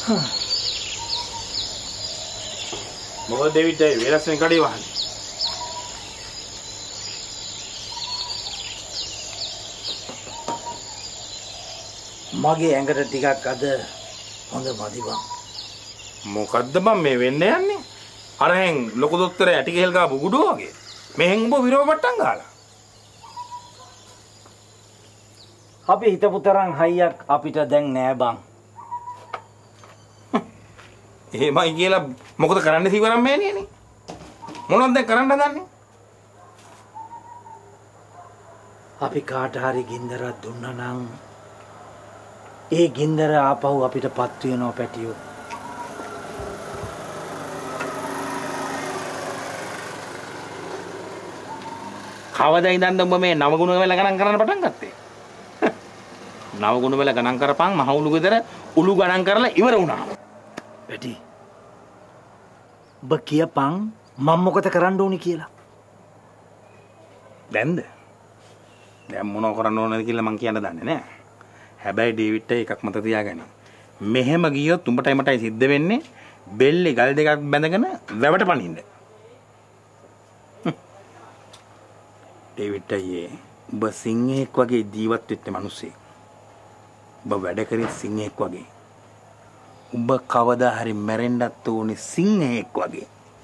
මොකද ඩේවිඩ් අය වෙනස්නේ කඩේ වහන්නේ. මගේ ඇඟට ටිකක් අද හොඳ මදි බං. මොකද්ද බං මේ වෙන්න යන්නේ? අරහෙන් ලොකු දොස්තර ඇටි කෙල් ගාපු ගුඩුව වගේ. මෙහෙන් උඹ විරව පට්ටම් ගාලා. අපි හිතපු තරම් හයියක් අපිට දැන් නෑ බං. එහෙමයි කියලා මොකද කරන්න සීවරම් මෑණියනේ? මොනවද දැන් කරන්න හදන්නේ? අපි කාට හරි ගින්දරක් දුන්නා නම් ඒ ගින්දර ආපහු අපිට පත් වෙනවා පැටියෝ. කවදා ඉඳන්ද උඹ මේ නවගුණ වල ගණන් කරන්න පටන් ගත්තේ? නවගුණ වල ගණන් කරපන් මහ උළු ගෙදර උළු ගණන් කරලා ඉවර වුණා. පැටි. ඔබ කියපන් මම මොකද කරන්න ඕනි කියලා. දැන්ද? දැන් මොනව කරන්න ඕනද කියලා මං කියන්න දන්නේ නැහැ. හැබැයි ඩේවිඩ්ට එකක් මත තියාගන්න. මෙහෙම ගියොත් උඹටයි මටයි සිද්ධ වෙන්නේ බෙල්ලේ ගල් දෙකක් බැඳගෙන වැවට පනින්න. ඩේවිඩ් අයියේ ඔබ සිංහෙක් වගේ ජීවත් වෙච්ච මිනිස්සෙක්. ඔබ වැඩ කරේ සිංහෙක් වගේ. ඔබ කවදා හරි මැරෙන්නත් ඕනේ සිංහෙක් වගේ.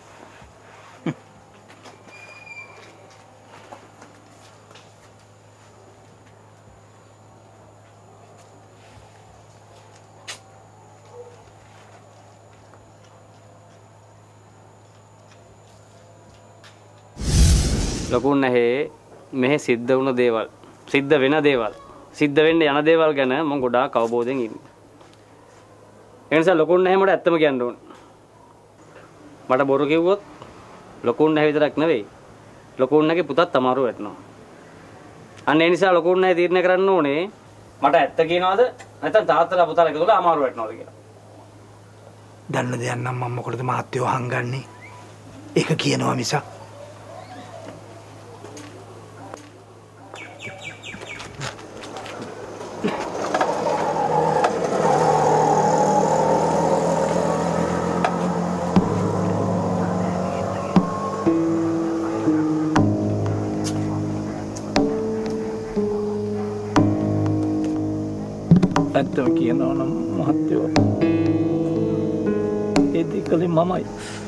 ලොකුන් නැහැ මෙහි සිද්ධ වුණ දේවල් සිද්ධ වෙන දේවල් සිද්ධ වෙන්න යන දේවල් ගැන මම ගොඩාක් අවබෝධයෙන් ඉන්නේ. ඒ නිසා ලොකුන් නැහැ මට ඇත්තම කියන්න ඕනේ. මට බොරු කිව්වොත් ලොකුන් නැහැ විතරක් නෙවෙයි ලොකුන් නැගේ පුතත් අමාරු වෙනවා. අන්න ඒ නිසා ලොකුන් නැහැ තීරණය කරන්න ඕනේ මට ඇත්ත කියනවාද නැත්නම් තාත්තලා පුතාලා එකතුල අමාරු වෙනවද කියලා. දන්න දෙයක් නම් මම මොකටද මහත්තයෝ හංගන්නේ? ඒක කියනවා මිසක් ඇත්තම කියනවා නම් මහත්තයෝ ඒ දෙකලේ මමයි.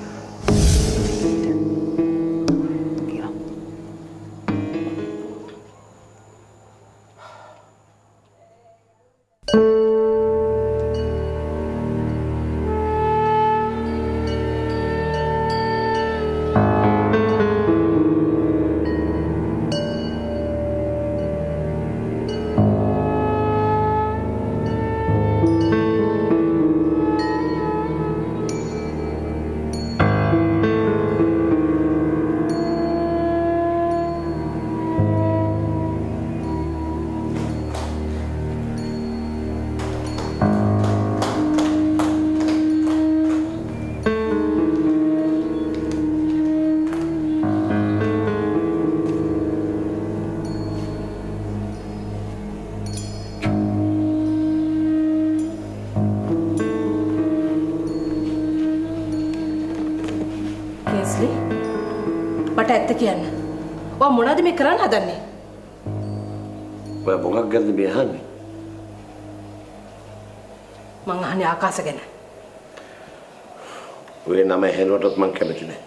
මට ඇත්ත කියන්න. ඔයා මොනවද මේ කරන්න හදන්නේ? ඔයා මොකක් ගැනද මේ අහන්නේ? මං අහන්නේ ආකාශ ගැන. ඔය නම ඇහෙනකොටත් මං කැමති නෑ.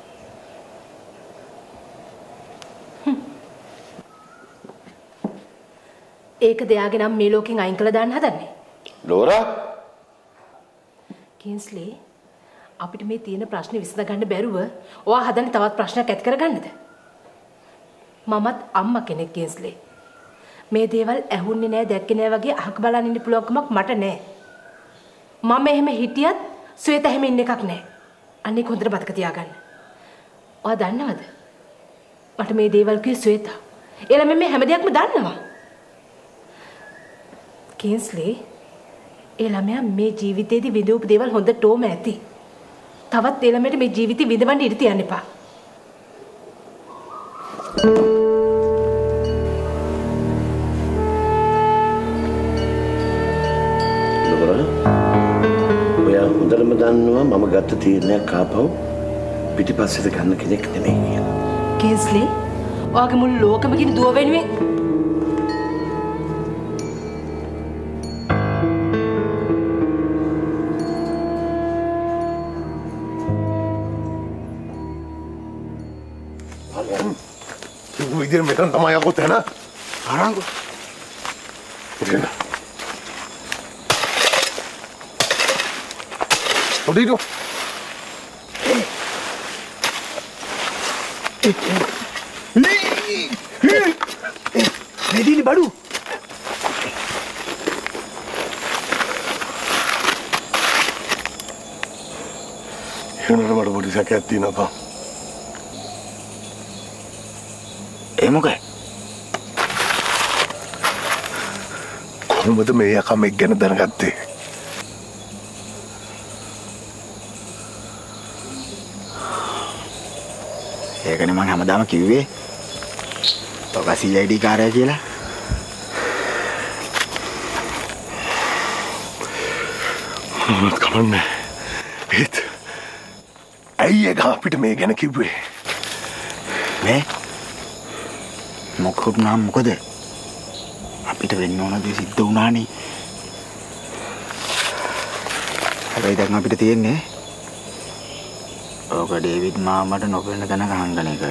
ඒක දෙයාගේ නම් මේ ලෝකෙන් අයින් කළා දාන්න හදන්නේ. ලෝරා කින්ස්ලි අපිට මේ තියෙන ප්‍රශ්නේ විසඳ ගන්න බැරුව ඔයා හදන්නේ තවත් ප්‍රශ්නයක් ඇති කරගන්නද? මමත් අම්මා කෙනෙක් කින්ස්ලි. මේ දේවල් ඇහුන්නේ නැහැ දැක්කේ නැහැ වගේ අහක බලන් ඉන්න පුළුවන්කමක් මට නැහැ. මම එහෙම හිටියත් සුවේත එහෙම ඉන්න එකක් නැහැ. අනික හොඳට බතක තියාගන්න. ඔයා දන්නවද? මට මේ දේවල් කිව්වේ සුවේත. එළම මේ හැම දෙයක්ම දන්නවා. කින්ස්ලි ඒ ළමයා මේ ජීවිතේදී විඳපු දේවල් හොඳටම ඇති. තවත් ඒ ළමයට මේ ජීවිතේ විඳවන්න ඉඩ තියන්න එපා. හොඳටම දන්නවා මම ගත්ත තීරණයක් ආපහු පිටිපස්සට ගන්න කෙනෙක් නෙමෙයි කියලා. කේස්ලි ඔයාගේ මුළු ලෝකෙම ගිනි දුව වෙනුවෙන් විදියට මෙතන තමයි යකෝ තැන. ආරංගු. ඉතින්. ඔඩිඩෝ. මෙදිලි බඩු. එනකට මට පොඩි සැකයක් තියෙනවා. ඒ මොකයි? කොහොමද මේ යකා මේක ගැන දැනගත්තේ? ඒකනේ මම හැමදාම කිව්වේ. ඔබ CID කාර්යය කියලා. මොනවද කමන්නේ? ඒත් ඇයි ඒක අපිට මේ ගැන කිව්වේ? මේ මොකද නම් මොකද? අපිට වෙන්න ඕන දේ සිද්ධ වුණානේ. හැබැයි දැන් අපිට තියෙන්නේ ඔක ඩේවිඩ් මාමට නොපෙනෙන තැනක හංගන එක.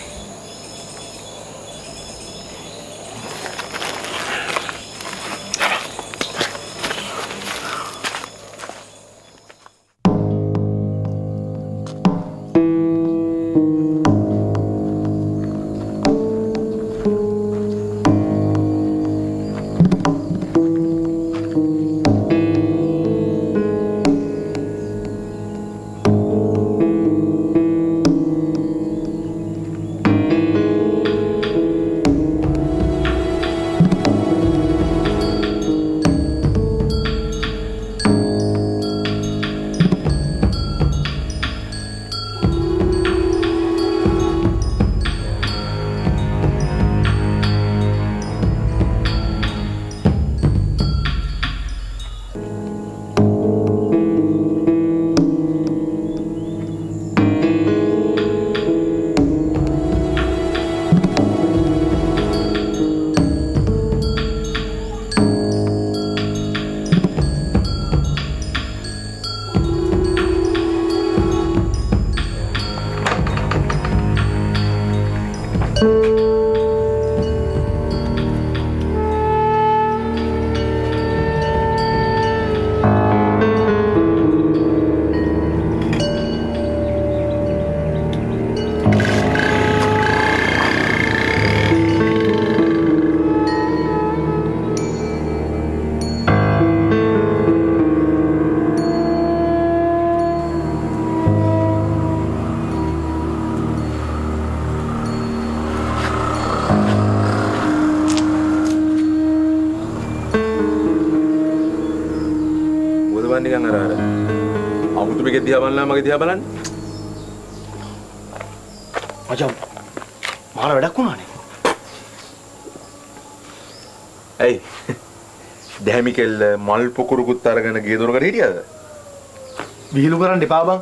නිකන් අර අමුතු මේක දිහා බලනවා මගේ දිහා බලන්නේ. මචං මාර වැඩක් වුණානේ. ඇයි? දැහැමිකෙල් මල් පොකුරුකුත් අරගෙන ගේ දොරකට හිටියද? විහිළු කරන්න එපා බං.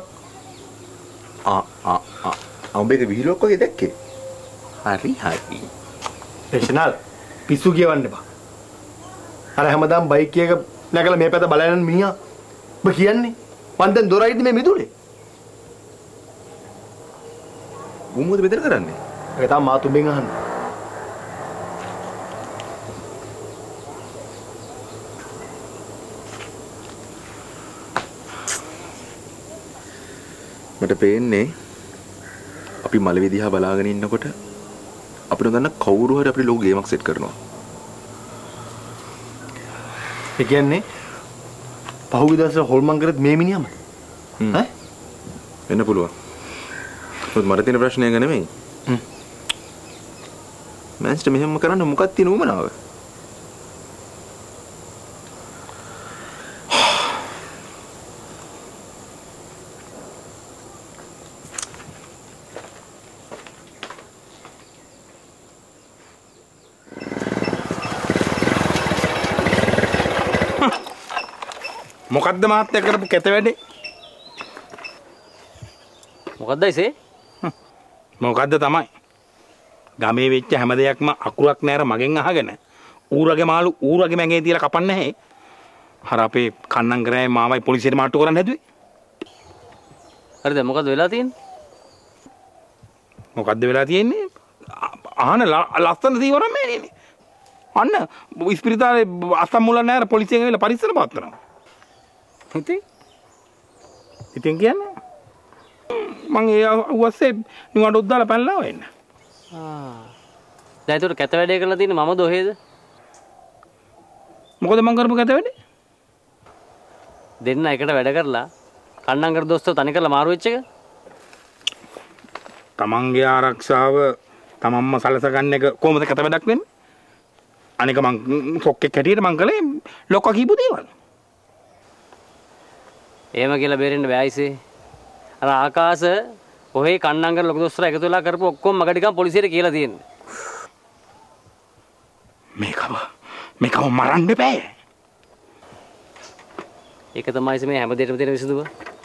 අම්බේක විහිළුවක් වගේ දැක්කේ. හරි. රේෂනල් පිස්සු කියවන්න එපා. අර හැමදාම බයික් එක නැගලා මේ පැත්ත බලන මිනිහා ඔබ කියන්නේ මං දැන් දොරයිද මේ මිදුලේ. උඹ මෙතන කරන්නේ? ඒක තමයි මා තුඹෙන් අහන්නේ. මට පේන්නේ අපි මලවි දිහා බලාගෙන ඉන්නකොට අපිට දන්න කවුරු හරි අපිට ලොකු ගේමක් සෙට් කරනවා. ඒ කියන්නේ පහුගිය දවසේ හොල්මන් කරත් මේ මිනිහම ඈ වෙන්න පුළුවන්. මොකද මට තියෙන ප්‍රශ්නය එක නෙමෙයි. මෑන්ස්ටර් මෙහෙම කරන්න මොකක්ද තියෙන උමනාව? මොකද්ද මහත්තයා කරපු කැත වැඩේ? මොකක්ද ඉසේ? මොකද්ද තමයි ගමේ වෙච්ච හැම දෙයක්ම අකුරක් නෑර මගෙන් අහගෙන ඌරගේ මාළු ඌරගේ මැගේ තියලා කපන්නේ නැහැ. අර අපේ කන්නන් කරේ මාවයි පොලිසියට මාට්ටු කරන්න හැදුවේ. හරිද මොකද වෙලා තියෙන්නේ? මොකද්ද වෙලා තියෙන්නේ? අහන ලස්සන දීවරම මේනේ. අන්න ඉස්පිරිතාලේ අස්සම් මුල නෑර පොලිසියෙන් ඇවිල්ලා පරිස්සම පාත්තරනවා. ඉතින් කියන්නේ මං ඒ අවස්සේ නිවඩොත් දාලා පැනලා වෙන්න. දැන් ඒතර කැත වැඩේ කරලා තියෙන්නේ මමද ඔහෙද? මොකද මං කරපු කැත වැඩේ? දෙන්න එකට වැඩ කරලා කන්නංගර දොස්තර තනි කරලා මාරු වෙච්ච එක. තමන්ගේ ආරක්ෂාව තමන්ම සලස ගන්න එක කොහොමද කැත වැඩක් වෙන්නේ? අනික මං සොක්කෙක් හැටියට මං කළේ ලොක්ක කීපු දේවල්. එහෙම කියලා බේරෙන්න බෑයිසේ. අර ආකාශ ඔහේ කන්නංගර ලොකු දොස්තර එකතු වෙලා කරපු ඔක්කොම මගටිකම් පොලිසියට කියලා තියෙන්නේ. මේකව මරන්න බෑ. ඒක තමයි මේ හැම දෙයකම තියෙන විසඳුම.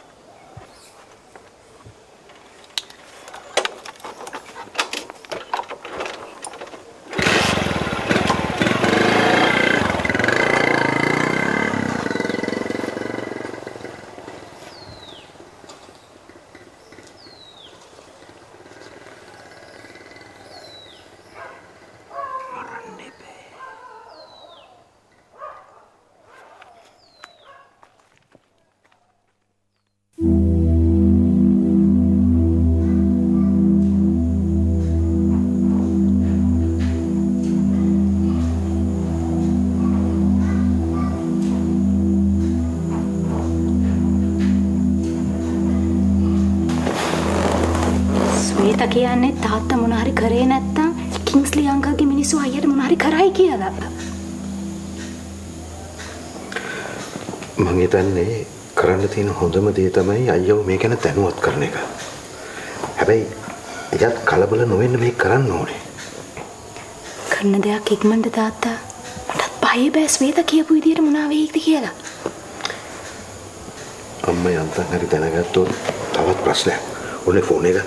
කියන්නේ තාත්තා මොන හරි කරේ නැත්තම් කිංස්ලි අංකල්ගේ මිනිස්සු අයියට මොන හරි කරයි කියලා. මම හිතන්නේ කරන්න තියෙන හොඳම දේ තමයි අයියව මේ ගැන දැනුවත් කරන එක. හැබැයි එයාත් කලබල නොවෙන්න මේක කරන්න ඕනේ. කරන දෙයක් ඉක්මනට තාත්තා. මටත් බය බෑ ස්වේත කියපු විදියට මොනවා වෙයිද කියලා. අම්මා යන්තම් හරි දැනගත්තොත් තවත් ප්‍රශ්නයක්. ඔන්නේ ෆෝන් එක.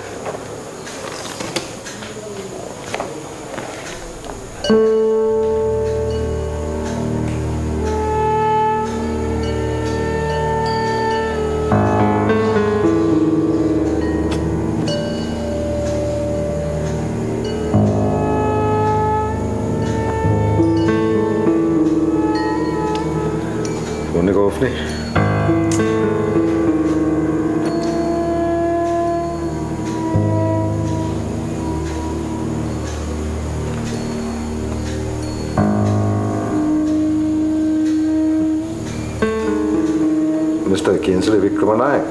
මිස්ටර් කින්ස්ලි වික්‍රමනායක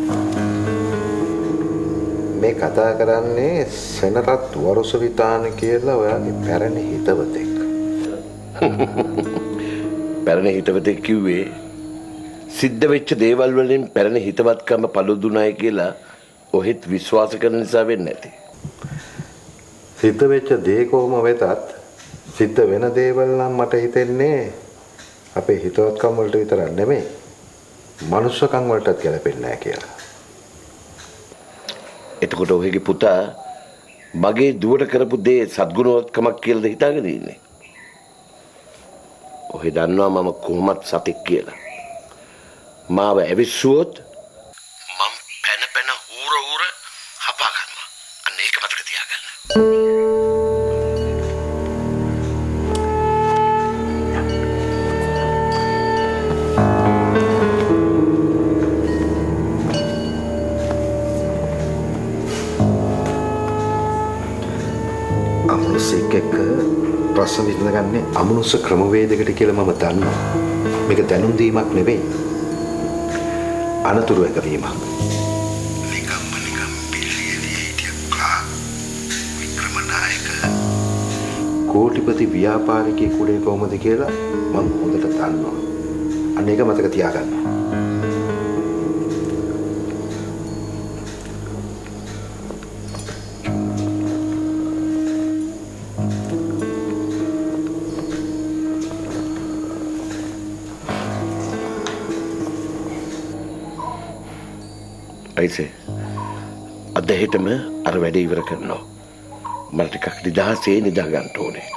මේ කතා කරන්නේ සෙනරත් වරුසවිතාන කියලා ඔයාගේ පැරණි හිතවතෙක්. පැරණි හිතවතෙක් කිව්වේ සිද්ධ වෙච්ච දේවල් වලින් පැරණි හිතවත්කම පළුදුනායි කියලා ඔහෙත් විශ්වාස කරන නිසා වෙන්නේ නැති. සිද්ධ වෙච්ච දේ කොහොම වෙතත් සිද්ධ වෙන දේවල් නම් මට හිතෙන්නේ අපේ හිතවත්කම් වලට විතරක් නෙමෙයි මනුෂ්‍යකම් වලටත් ගැලපෙන්නේ නැහැ කියලා. එතකොට ඔහෙගේ පුතා මගේ දුවට කරපු දේ සත්ගුණවත්කමක් කියලාද හිතාගෙන ඉන්නේ? ඔහෙ දන්නවා මම කොහොමත් සතෙක් කියලා. මාව ඇවිස්සුවොත් මම පැන ඌර හපා ගන්නවා. අන්න ඒක මතක තියාගන්න. අමනුෂ්‍යෙක් එක්ක ප්‍රශ්න විසඳගන්නේ අමනුෂ්‍ය ක්‍රමවේදයකට කියලා මම දන්නවා. මේක දැනුම් දීමක් නෙවෙයි. අනතුරු එකවීමක්. නිකම්ම පිළියෙලියේ හිටියා වික්‍රමනායක කෝටිපති ව්‍යාපාරිකයෙක් උඩේ කොහොමද කියලා මම හොඳට දන්නවා. අන්න ඒක මතක තියාගන්න. අයිසේ අද හෙටම අර වැඩේ ඉවර කරනවා. මට ටිකක් නිදහසේ නිදා ගන්න ඕනේ.